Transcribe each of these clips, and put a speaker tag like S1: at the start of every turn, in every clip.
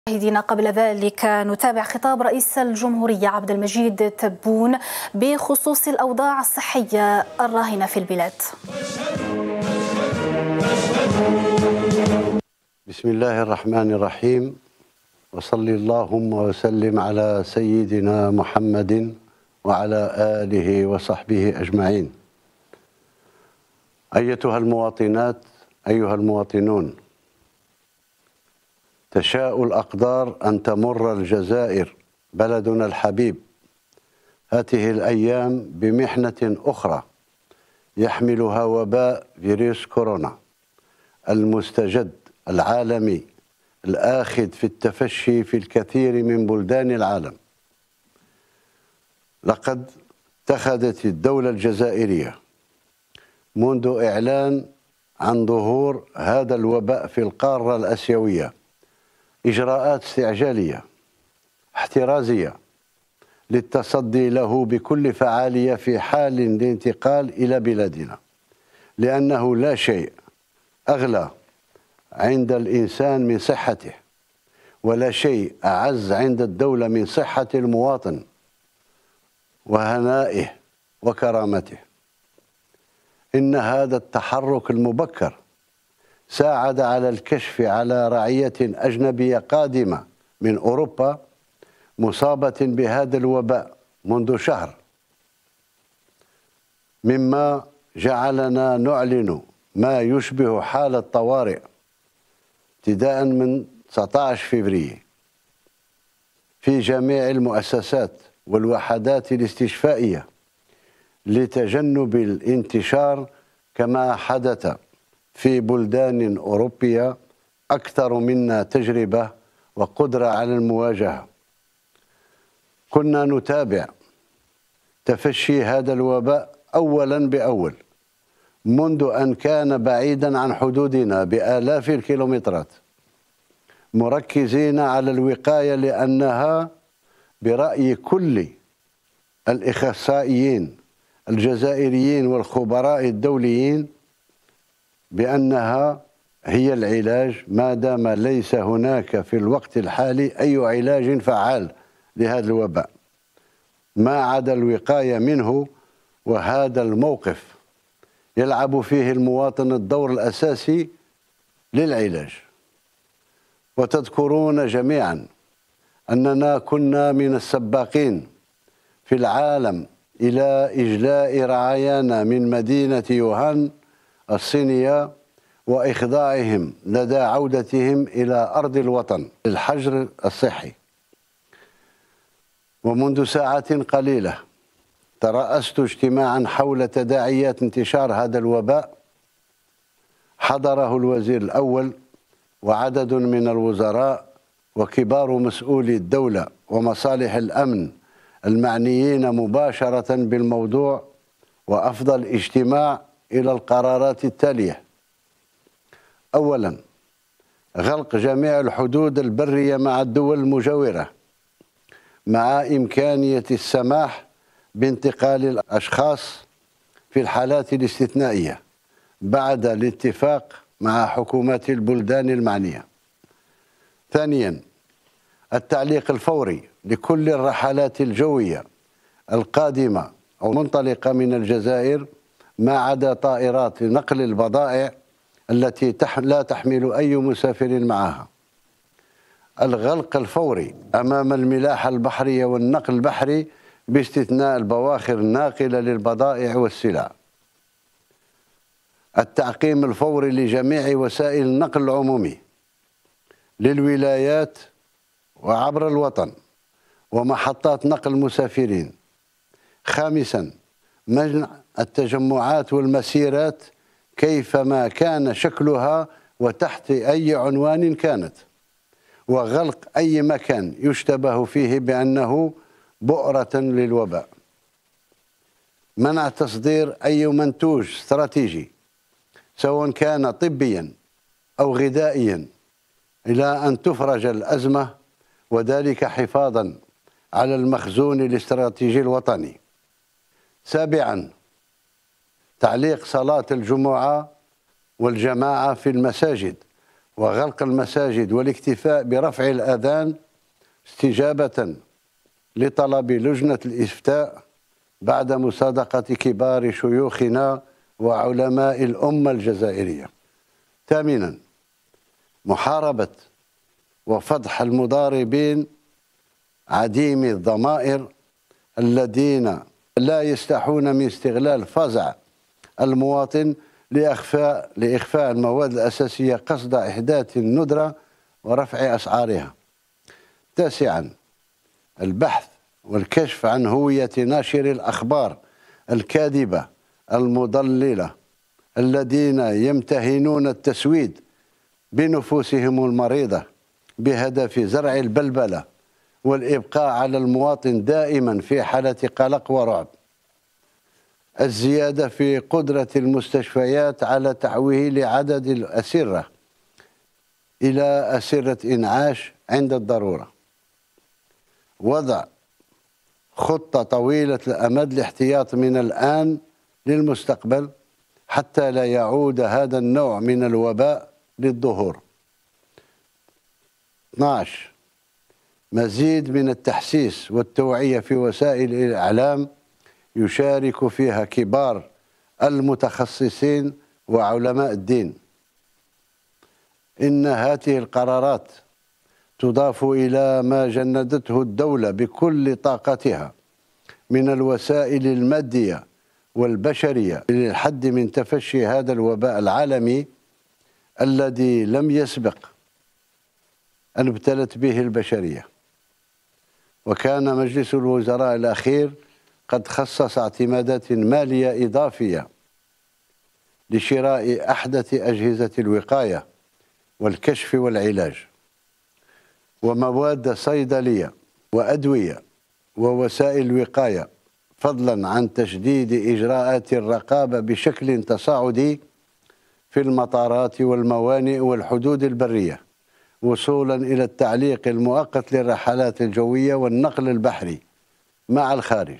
S1: مشاهدينا، قبل ذلك نتابع خطاب رئيس الجمهورية عبد المجيد تبون بخصوص الأوضاع الصحية الراهنة في البلاد.
S2: بسم الله الرحمن الرحيم، وصلي اللهم وسلم على سيدنا محمد وعلى آله وصحبه أجمعين. أيتها المواطنات، أيها المواطنون، تشاء الأقدار أن تمر الجزائر بلدنا الحبيب هذه الأيام بمحنة أخرى يحملها وباء فيروس كورونا المستجد العالمي الآخذ في التفشي في الكثير من بلدان العالم. لقد اتخذت الدولة الجزائرية منذ إعلان عن ظهور هذا الوباء في القارة الآسيوية إجراءات استعجالية احترازية للتصدي له بكل فعالية في حال الانتقال إلى بلادنا، لأنه لا شيء أغلى عند الإنسان من صحته، ولا شيء أعز عند الدولة من صحة المواطن وهنائه وكرامته. إن هذا التحرك المبكر ساعد على الكشف على رعية أجنبية قادمة من أوروبا مصابة بهذا الوباء منذ شهر، مما جعلنا نعلن ما يشبه حالة طوارئ ابتداء من 19 فبراير في جميع المؤسسات والوحدات الاستشفائية لتجنب الانتشار كما حدث في بلدان أوروبية أكثر منا تجربة وقدرة على المواجهة. كنا نتابع تفشي هذا الوباء أولا بأول منذ أن كان بعيدا عن حدودنا بآلاف الكيلومترات، مركزين على الوقاية، لأنها برأي كل الإخصائيين الجزائريين والخبراء الدوليين بأنها هي العلاج، ما دام ليس هناك في الوقت الحالي أي علاج فعال لهذا الوباء ما عدا الوقاية منه. وهذا الموقف يلعب فيه المواطن الدور الأساسي للعلاج. وتذكرون جميعا أننا كنا من السباقين في العالم إلى إجلاء رعايانا من مدينة يوهان الصينية وإخضاعهم لدى عودتهم إلى أرض الوطن للحجر الصحي. ومنذ ساعات قليلة ترأست اجتماعا حول تداعيات انتشار هذا الوباء، حضره الوزير الأول وعدد من الوزراء وكبار مسؤولي الدولة ومصالح الأمن المعنيين مباشرة بالموضوع، وأفضى الاجتماع إلى القرارات التالية: أولا، غلق جميع الحدود البرية مع الدول المجاورة مع إمكانية السماح بانتقال الأشخاص في الحالات الاستثنائية بعد الاتفاق مع حكومات البلدان المعنية. ثانيا، التعليق الفوري لكل الرحلات الجوية القادمة أو منطلقة من الجزائر ما عدا طائرات لنقل البضائع التي لا تحمل أي مسافر معها. الغلق الفوري أمام الملاحة البحرية والنقل البحري باستثناء البواخر الناقلة للبضائع والسلع. التعقيم الفوري لجميع وسائل النقل العمومي للولايات وعبر الوطن ومحطات نقل المسافرين. خامسا، منع التجمعات والمسيرات كيفما كان شكلها وتحت أي عنوان كانت، وغلق أي مكان يشتبه فيه بأنه بؤرة للوباء. منع تصدير أي منتوج استراتيجي سواء كان طبيا أو غذائيا إلى أن تفرج الأزمة، وذلك حفاظا على المخزون الاستراتيجي الوطني. سابعا، تعليق صلاة الجمعة والجماعة في المساجد وغلق المساجد والاكتفاء برفع الأذان استجابة لطلب لجنة الإفتاء بعد مصادقة كبار شيوخنا وعلماء الأمة الجزائرية. ثامنا، محاربة وفضح المضاربين عديم الضمائر الذين لا يستحون من استغلال فزع المواطن لإخفاء المواد الأساسية قصد إحداث الندرة ورفع أسعارها. تاسعا، البحث والكشف عن هوية ناشر الأخبار الكاذبة المضللة الذين يمتهنون التسويد بنفوسهم المريضة بهدف زرع البلبلة والإبقاء على المواطن دائما في حالة قلق ورعب. الزيادة في قدرة المستشفيات على تحويل عدد الأسرة إلى أسرة إنعاش عند الضرورة. وضع خطة طويلة الأمد لاحتياط من الآن للمستقبل حتى لا يعود هذا النوع من الوباء للظهور. 12. مزيد من التحسيس والتوعية في وسائل الإعلام يشارك فيها كبار المتخصصين وعلماء الدين. إن هذه القرارات تضاف إلى ما جندته الدولة بكل طاقتها من الوسائل المادية والبشرية للحد من تفشي هذا الوباء العالمي الذي لم يسبق أن ابتلت به البشرية. وكان مجلس الوزراء الأخير قد خصص اعتمادات مالية إضافية لشراء أحدث أجهزة الوقاية والكشف والعلاج ومواد صيدلية وأدوية ووسائل الوقاية، فضلا عن تشديد إجراءات الرقابة بشكل تصاعدي في المطارات والموانئ والحدود البرية، وصولا إلى التعليق المؤقت للرحلات الجوية والنقل البحري مع الخارج،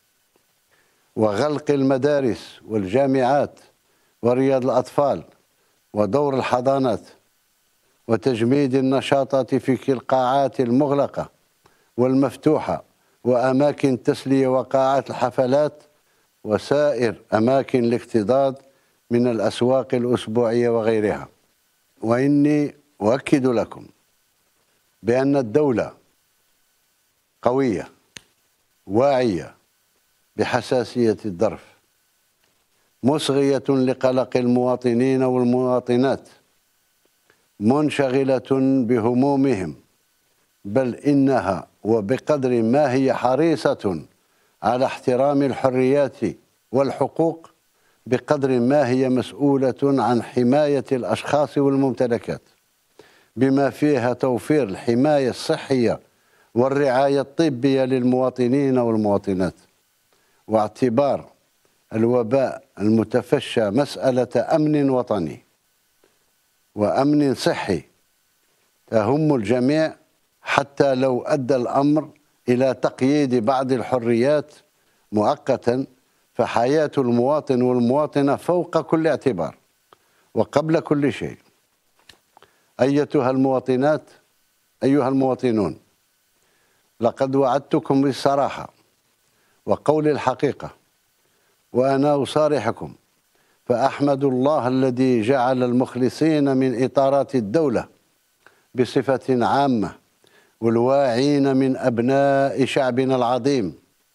S2: وغلق المدارس والجامعات ورياض الأطفال ودور الحضانات، وتجميد النشاطات في القاعات المغلقة والمفتوحة وأماكن التسلية وقاعات الحفلات وسائر أماكن الاكتظاظ من الأسواق الأسبوعية وغيرها. وإني أؤكد لكم بأن الدولة قوية واعية بحساسية الظرف، مصغية لقلق المواطنين والمواطنات، منشغلة بهمومهم، بل إنها وبقدر ما هي حريصة على احترام الحريات والحقوق بقدر ما هي مسؤولة عن حماية الأشخاص والممتلكات، بما فيها توفير الحماية الصحية والرعاية الطبية للمواطنين والمواطنات، واعتبار الوباء المتفشى مسألة أمن وطني وأمن صحي تهم الجميع، حتى لو أدى الأمر إلى تقييد بعض الحريات مؤقتا، فحياة المواطن والمواطنة فوق كل اعتبار وقبل كل شيء. أيتها المواطنات، أيها المواطنون، لقد وعدتكم بالصراحة وقول الحقيقة، وأنا أصارحكم، فأحمد الله الذي جعل المخلصين من إطارات الدولة بصفة عامة والواعين من أبناء شعبنا العظيم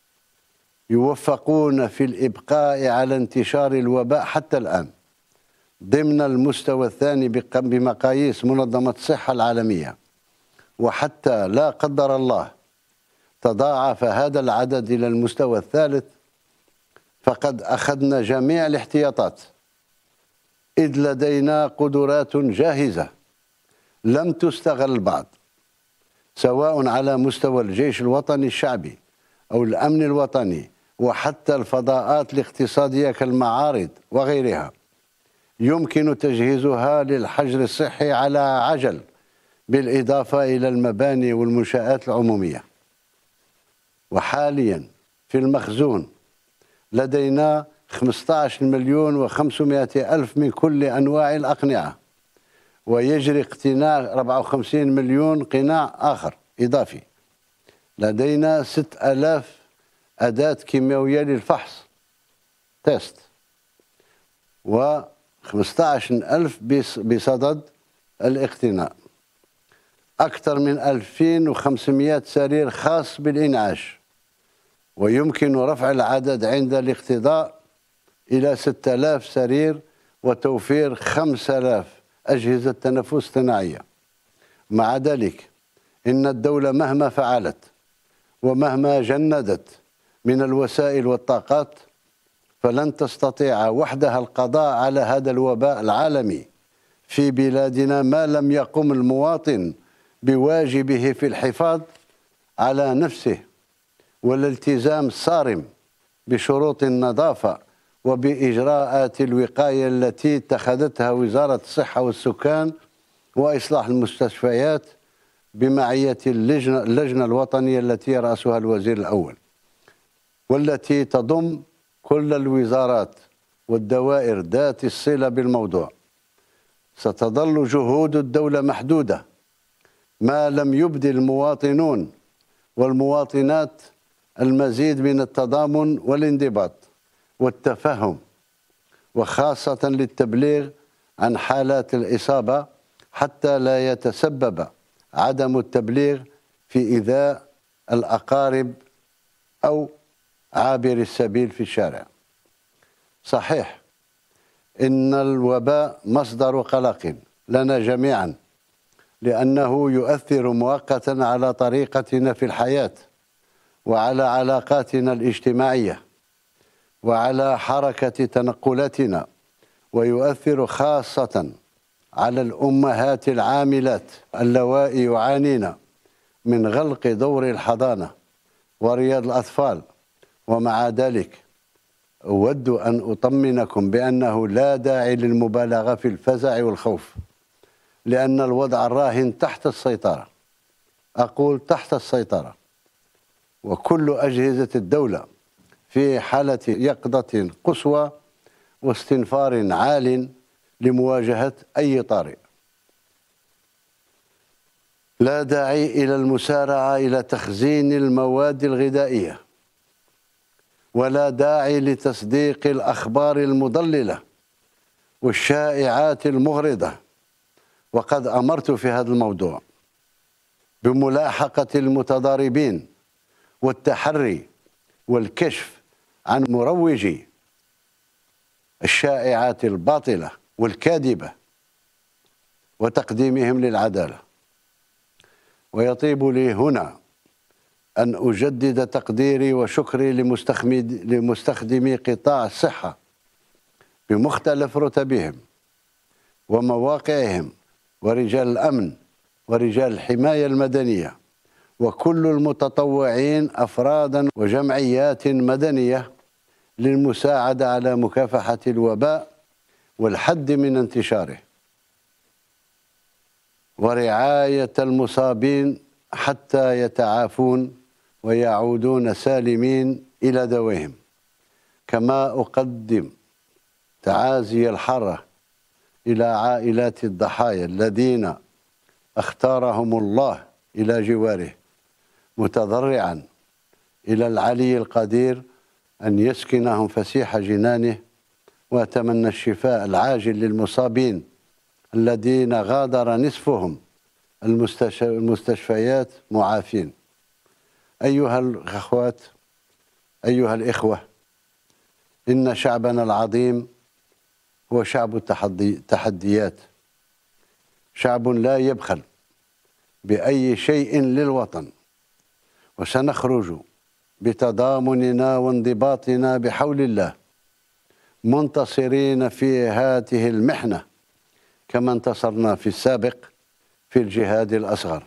S2: يوفقون في الإبقاء على انتشار الوباء حتى الآن ضمن المستوى الثاني بمقاييس منظمة الصحة العالمية، وحتى لا قدر الله تضاعف هذا العدد إلى المستوى الثالث، فقد أخذنا جميع الاحتياطات، إذ لدينا قدرات جاهزة لم تستغل بعد، سواء على مستوى الجيش الوطني الشعبي أو الأمن الوطني وحتى الفضاءات الاقتصادية كالمعارض وغيرها، يمكن تجهيزها للحجر الصحي على عجل، بالإضافة إلى المباني والمنشآت العمومية. وحاليا في المخزون لدينا 15,500,000 من كل أنواع الأقنعة، ويجري اقتناء 54 مليون قناع آخر إضافي. لدينا 6000 أداة كيميائية للفحص تيست، و15,000 بصدد الاقتناء، أكثر من 2500 سرير خاص بالإنعاش، ويمكن رفع العدد عند الاقتضاء إلى 6000 سرير وتوفير 5000 أجهزة تنفس اصطناعية. مع ذلك إن الدولة مهما فعلت ومهما جندت من الوسائل والطاقات فلن تستطيع وحدها القضاء على هذا الوباء العالمي في بلادنا ما لم يقم المواطن بواجبه في الحفاظ على نفسه والالتزام الصارم بشروط النظافة وبإجراءات الوقاية التي اتخذتها وزارة الصحة والسكان وإصلاح المستشفيات بمعية اللجنة الوطنية التي يرأسها الوزير الأول، والتي تضم كل الوزارات والدوائر ذات الصلة بالموضوع. ستظل جهود الدولة محدودة ما لم يبدي المواطنون والمواطنات المزيد من التضامن والانضباط والتفهم، وخاصة للتبليغ عن حالات الإصابة حتى لا يتسبب عدم التبليغ في إيذاء الأقارب أو عابر السبيل في الشارع. صحيح إن الوباء مصدر قلق لنا جميعا، لأنه يؤثر مؤقتا على طريقتنا في الحياة وعلى علاقاتنا الاجتماعية وعلى حركة تنقلاتنا، ويؤثر خاصة على الأمهات العاملات اللوائي يعانين من غلق دور الحضانة ورياض الأطفال. ومع ذلك أود أن أطمنكم بأنه لا داعي للمبالغة في الفزع والخوف، لأن الوضع الراهن تحت السيطرة، أقول تحت السيطرة، وكل أجهزة الدولة في حالة يقظة قصوى واستنفار عال لمواجهة أي طارئ. لا داعي إلى المسارعة إلى تخزين المواد الغذائية، ولا داعي لتصديق الأخبار المضللة والشائعات المغرضة. وقد أمرت في هذا الموضوع بملاحقة المتضاربين والتحري والكشف عن مروجي الشائعات الباطلة والكاذبة وتقديمهم للعدالة. ويطيب لي هنا أن أجدد تقديري وشكري لمستخدمي قطاع الصحة بمختلف رتبهم ومواقعهم، ورجال الأمن ورجال الحماية المدنية، وكل المتطوعين أفرادا وجمعيات مدنية للمساعدة على مكافحة الوباء والحد من انتشاره ورعاية المصابين حتى يتعافون ويعودون سالمين إلى دوائهم. كما أقدم تعازي الحارة إلى عائلات الضحايا الذين اختارهم الله إلى جواره، متضرعا إلى العلي القدير أن يسكنهم فسيح جنانه، وأتمنى الشفاء العاجل للمصابين الذين غادر نصفهم المستشفيات معافين. أيها الأخوات، أيها الإخوة، إن شعبنا العظيم هو شعب التحديات، شعب لا يبخل بأي شيء للوطن، وسنخرج بتضامننا وانضباطنا بحول الله منتصرين في هذه المحنة كما انتصرنا في السابق في الجهاد الأصغر.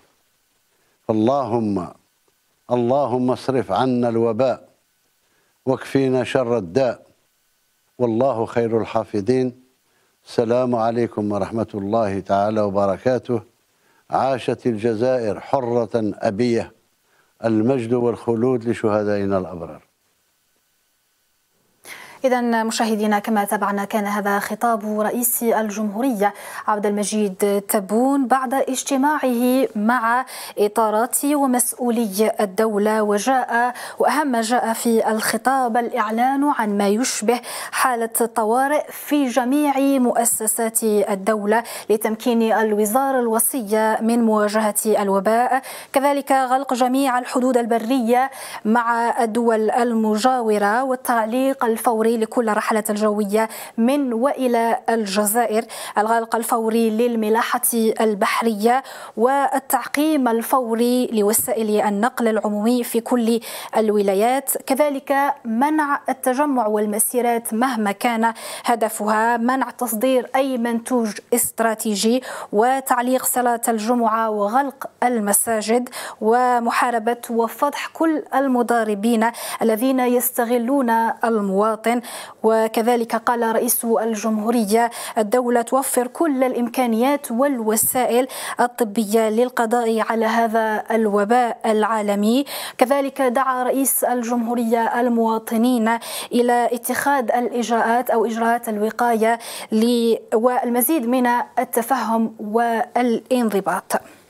S2: اللهم اصرف عنا الوباء واكفينا شر الداء، والله خير الحافظين. السلام عليكم ورحمة الله تعالى وبركاته. عاشت الجزائر حرة أبية، المجد والخلود لشهدائنا الأبرار.
S1: إذا مشاهدينا كما تابعنا كان هذا خطاب رئيس الجمهورية عبد المجيد تبون بعد اجتماعه مع إطارات ومسؤولي الدولة، وأهم ما جاء في الخطاب الإعلان عن ما يشبه حالة طوارئ في جميع مؤسسات الدولة لتمكين الوزارة الوصية من مواجهة الوباء، كذلك غلق جميع الحدود البرية مع الدول المجاورة والتعليق الفوري لكل الرحلات الجوية من وإلى الجزائر، الغلق الفوري للملاحة البحرية والتعقيم الفوري لوسائل النقل العمومي في كل الولايات، كذلك منع التجمع والمسيرات مهما كان هدفها، منع تصدير أي منتوج استراتيجي، وتعليق صلاة الجمعة وغلق المساجد، ومحاربة وفضح كل المضاربين الذين يستغلون المواطن. وكذلك قال رئيس الجمهورية الدولة توفر كل الإمكانيات والوسائل الطبية للقضاء على هذا الوباء العالمي. كذلك دعا رئيس الجمهورية المواطنين إلى اتخاذ الإجراءات أو إجراءات الوقاية والمزيد من التفهم والانضباط.